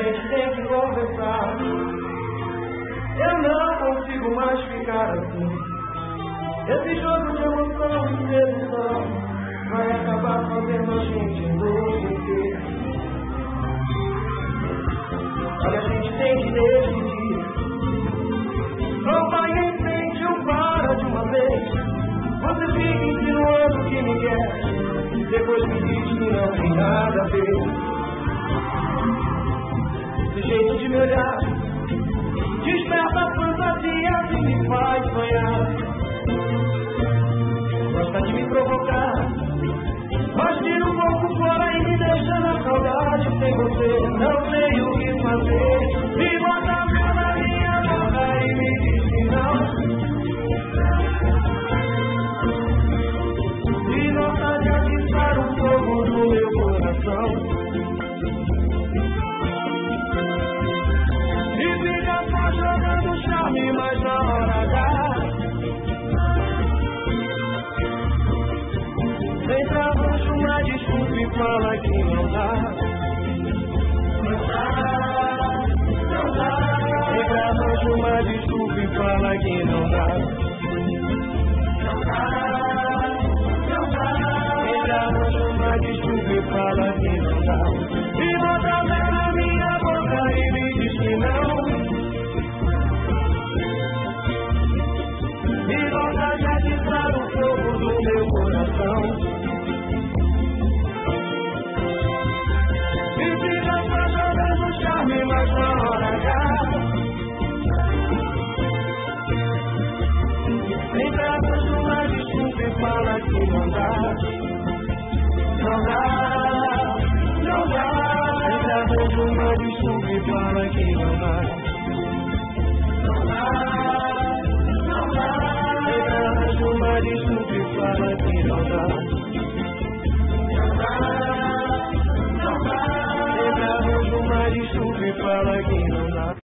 gente tem que conversar. Eu não consigo mais ficar assim. Esse jogo de emoção e sedução vai acabar fazendo a gente enlouquecer. Olha, a gente tem que decidir. Ou vai em frente ou para de uma vez. Você fica insinuando que me quer, depois me diz que não tem nada a ver. Esse jeito de me olhar desperta fantasias e me faz sonhar. Gosta de me provocar, mas tira um pouco fora e me deixa na saudade. Sem você não sei o que fazer. Me bota a mão na minha boca e me diz que não. E nota de atiçar o fogo do meu coração. E fica só jogando charme, mas na hora H vem pra baixo uma desculpa e fala que não dá. Não dá, não dá. Vem pra baixo uma desculpa e fala que não dá. Não dá, não dá. Vem pra baixo uma desculpa e fala que não dá. E bota a mão na minha boca e me diz que não. E volta de atiçar o fogo do meu coração. E fica só jogando charme, mas na hora H vem pra baixo uma desculpa e fala que não dá. Não dá, não dá. Vem pra baixo uma desculpa e fala que não dá. Não dá, não dá. Uma desculpa e fala que não dá. Não dá, não dá. Uma desculpa e fala que não dá.